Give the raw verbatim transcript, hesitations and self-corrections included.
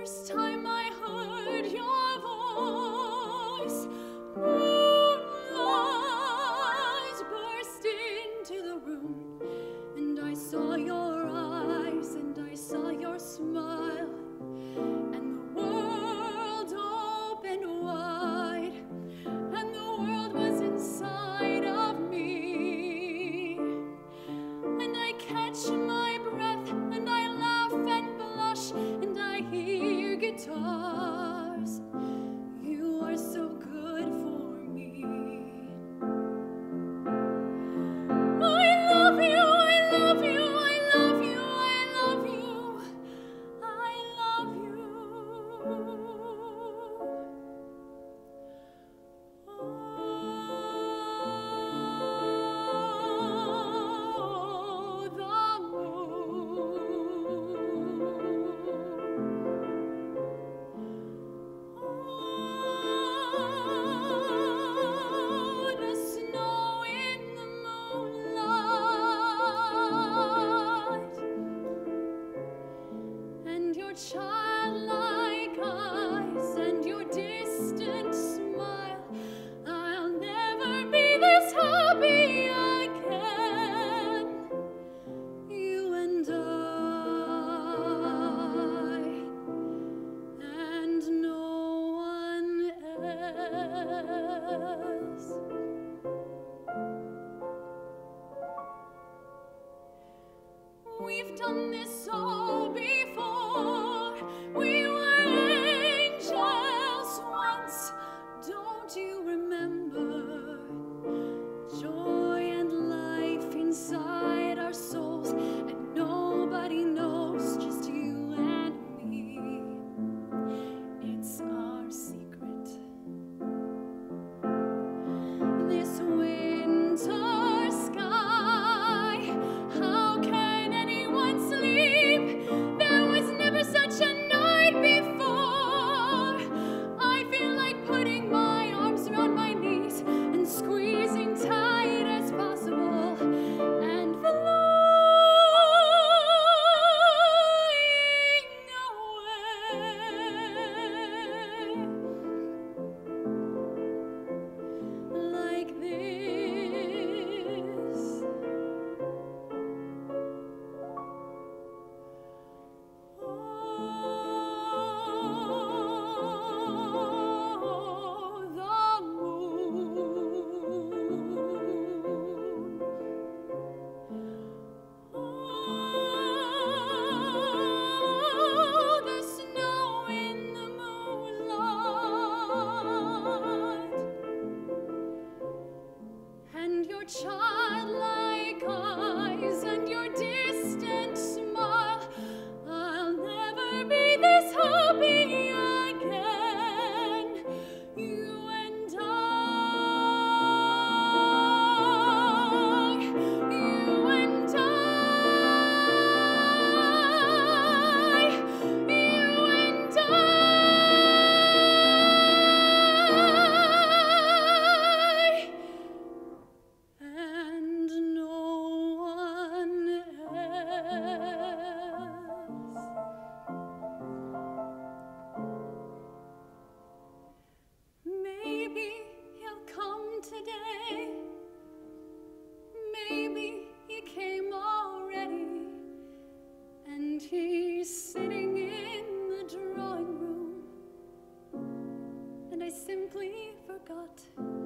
first time I heard your voice, moonlight burst into the room, and I saw your eyes, and I saw your smile, and the world opened wide, and the world was inside of me, and I catch my breath, and I laugh and blush, and I hear guitars. You are so good for me. I love you, I love you, I love you, I love you, I love you. Oh, the moon. Oh, the snow in the moonlight, and your childlike eyes, and your distant smile. I'll never be this happy again, you and I, and no one else. We've done this all before. We were angels once. Don't you remember? Joy and life inside our souls, and nobody knows, just you and me. It's our secret. This winter sky, how can anyone sleep? There was never such a night before. I feel like putting my arms around my knees and squeezing tight as possible and flying away like this. Oh, the moon. Oh, the snow in the moonlight, and your childlike eyes, and your distant smile. I'll never be this happy again, you and I, you and I, you and I, and no one else. Maybe he'll come today. Maybe he came already, and he's sitting in the drawing room, and I simply forgot